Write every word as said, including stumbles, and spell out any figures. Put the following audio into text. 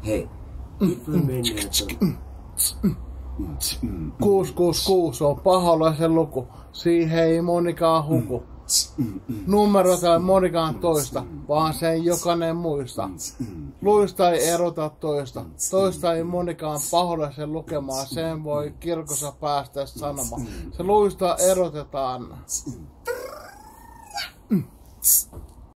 Hei, nyt voi mennä tuon. kuusi kuusi kuusi on paholaisen luku. Siihen ei monikaan huku. Numeroita ei monikaan toista, vaan sen jokainen muista. Luista ei erota toista. Toista ei monikaan paholaisen lukemaan, sen voi kirkossa päästä sanomaan. Se luista erotetaan.